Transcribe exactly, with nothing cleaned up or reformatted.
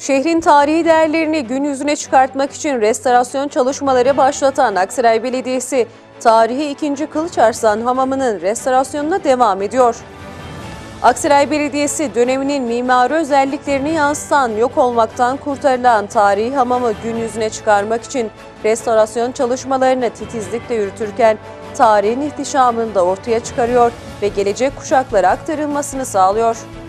Şehrin tarihi değerlerini gün yüzüne çıkartmak için restorasyon çalışmaları başlatan Aksaray Belediyesi, tarihi ikinci. Kılıçarslan Hamamı'nın restorasyonuna devam ediyor. Aksaray Belediyesi, döneminin mimari özelliklerini yansıtan, yok olmaktan kurtarılan tarihi hamamı gün yüzüne çıkarmak için restorasyon çalışmalarını titizlikle yürütürken, tarihin ihtişamını da ortaya çıkarıyor ve gelecek kuşaklara aktarılmasını sağlıyor.